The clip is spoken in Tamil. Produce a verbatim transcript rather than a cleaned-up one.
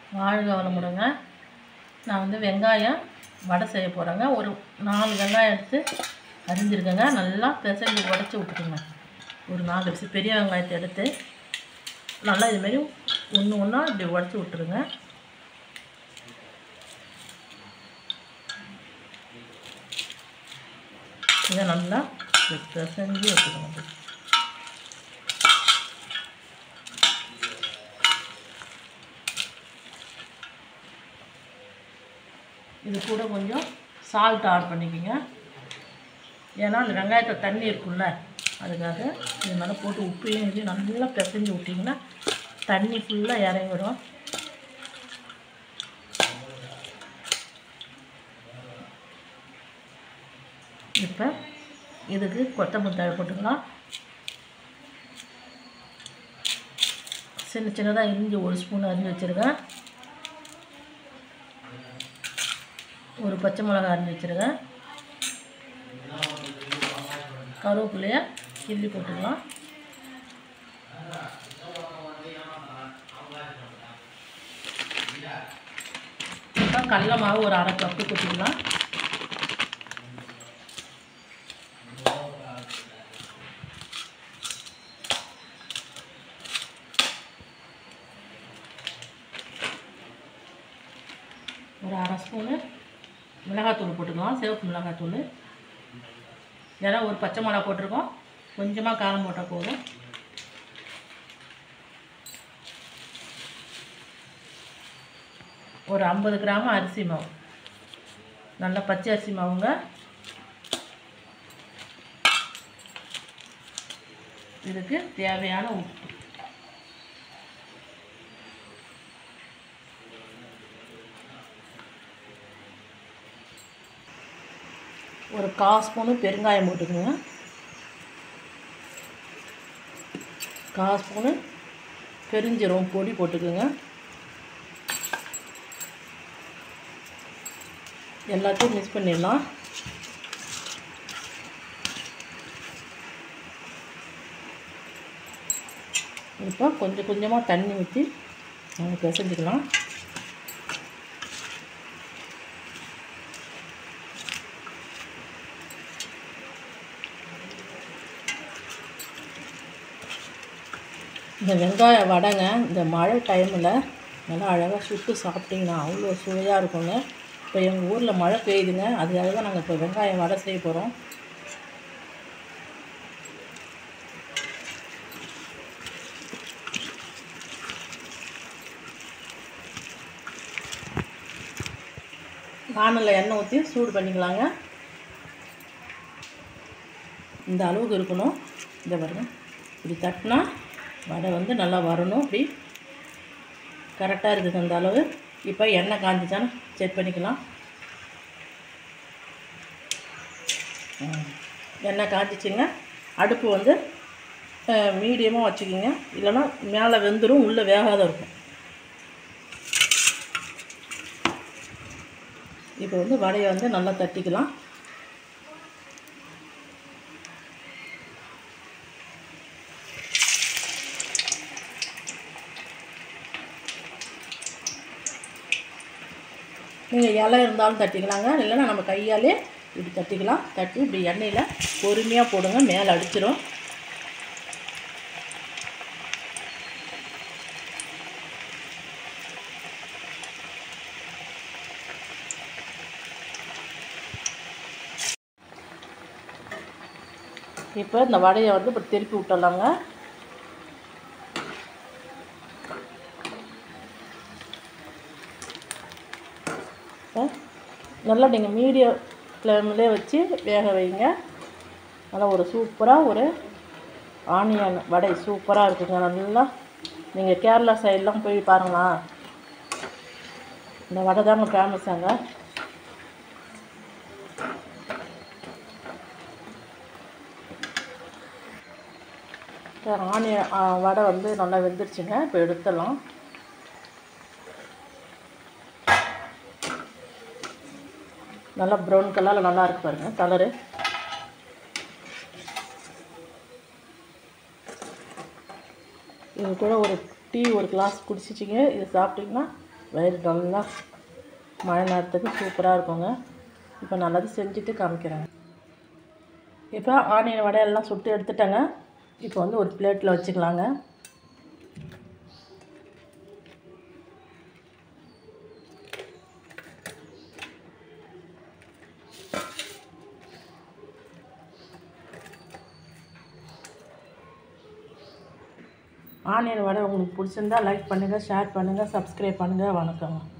வாழ்க வளமுடங்க. நான் வந்து வெங்காயம் வடை செய்ய போகிறேங்க. ஒரு நாலு வெங்காயம் எடுத்து அரிஞ்சிருக்கேங்க. நல்லா பிசைஞ்சு உடச்சி விட்டுக்குங்க. ஒரு நாலு பீஸ் பெரிய வெங்காயத்தை எடுத்து நல்லா இதுமாரி ஒன்று ஒன்றா இப்படி உடச்சி விட்டுருங்க. இதை நல்லா பிசைஞ்சு வச்சுக்கோங்க. இது கூட கொஞ்சம் சால்ட் ஆட் பண்ணிக்கோங்க. ஏன்னா அந்த வெங்காயத்தில் தண்ணி இருக்குல்ல, அதுக்காக இது மேலே போட்டு உப்பையும் இது நல்லா பிசைஞ்சு விட்டிங்கன்னா தண்ணி ஃபுல்லாக இறங்கிடும். இப்போ இதுக்கு கொத்தமல்லி தழை போட்டுக்கலாம். சின்ன சின்னதாக இஞ்சி ஒரு ஸ்பூன் அரிஞ்சு வச்சுருக்கேன். ஒரு பச்சை மிளகாய் அரிஞ்சு வச்சுருக்கேன். கருவேப்பிலையை கிள்ளி போட்டுக்கலாம். இப்போ கடல மாவு ஒரு அரை கப்பு கொட்டிக்கலாம். ஒரு அரை ஸ்பூனு மிளகாத்தூள் போட்டுக்கலாம், சிவப்பு மிளகாத்தூள். ஏன்னா ஒரு பச்சை மிளகா போட்டிருக்கோம், கொஞ்சமாக காரம் போட்டால் போதும். ஒரு ஐம்பது கிராம் அரிசி மாவு, நல்ல பச்சை அரிசி மாவுங்க. இதுக்கு தேவையான உப்பு, ஒரு கால் ஸ்பூனு பெருங்காயம் போட்டுக்கோங்க. கால் ஸ்பூனு பெருஞ்சீரகம் பொடி போட்டுக்கோங்க. எல்லாத்தையும் மிக்ஸ் பண்ணிடலாம். இப்போ கொஞ்சம் கொஞ்சமாக தண்ணி ஊற்றி நம்ம பிசைஞ்சிக்கலாம். இந்த வெங்காய வடைங்க இந்த மழை டைமில் நல்லா அழகாக சுட்டு சாப்பிட்டிங்கன்னா அவ்வளோ சுவையாக இருக்குங்க. இப்போ எங்கள் ஊரில் மழை பெய்யுதுங்க, அதுக்காக தான் நாங்கள் இப்போ வெங்காய வடை செய்ய போகிறோம். வானலில் எண்ணெய் ஊற்றி சூடு பண்ணிக்கலாங்க. இந்த அளவுக்கு இருக்கணும். இந்த பாருங்க, இப்படி தட்டினா வடை வந்து நல்லா வரணும். இப்படி கரெக்டாக இருக்குது அந்த அளவு. இப்போ எண்ணெய் காஞ்சிச்சான்னு செக் பண்ணிக்கலாம். எண்ணெய் காஞ்சிச்சிங்க. அடுப்பு வந்து மீடியமாக வச்சுக்கிங்க, இல்லைன்னா மேலே வெந்துடும், உள்ளே வேகாத இருக்கும். இப்போ வந்து வடையை வந்து நல்லா தட்டிக்கலாம். நீங்கள் இலை இருந்தாலும் தட்டிக்கலாங்க, இல்லைன்னா நம்ம கையாலே இப்படி தட்டிக்கலாம். தட்டி இப்படி எண்ணெயில் பொறுமையாக போடுங்க, மேலே அடிச்சிடும். இப்போ இந்த வடையை வந்து இப்படி திருப்பி விட்டுடலாங்க. நல்லா நீங்கள் மீடியம் ஃப்ளேம்லேயே வச்சு வேக வைங்க. நல்லா ஒரு சூப்பராக ஒரு ஆனியன் வடை சூப்பராக இருக்குங்க. நல்லா நீங்கள் கேரளா சைடெலாம் போய் பாருங்களா, இந்த வடை தாங்க ஃபேமஸாங்க. ஆனியன் வடை வந்து நல்லா வெந்துருச்சுங்க. இப்போ எடுத்துடலாம். நல்லா ப்ரௌன் கலரில் நல்லா இருக்கு பாருங்கள் கலரு. இது கூட ஒரு டீ ஒரு கிளாஸ் குடிச்சிச்சிங்க. இது சாப்பிட்டிங்கன்னா வயிறு நல்லா மழை நேரத்துக்கு சூப்பராக இருக்குங்க. இப்போ நல்லது செஞ்சுட்டு காமிக்கிறேங்க. இப்போ ஆனியன் வடையெல்லாம் சுட்டு எடுத்துட்டேங்க. இப்போ வந்து ஒரு பிளேட்டில் வச்சுக்கலாங்க. ஆனியன் வடை உங்களுக்கு பிடிச்சிருந்தா லைக் பண்ணுங்கள், ஷேர் பண்ணுங்கள், சப்ஸ்கிரைப் பண்ணுங்கள். வணக்கங்க.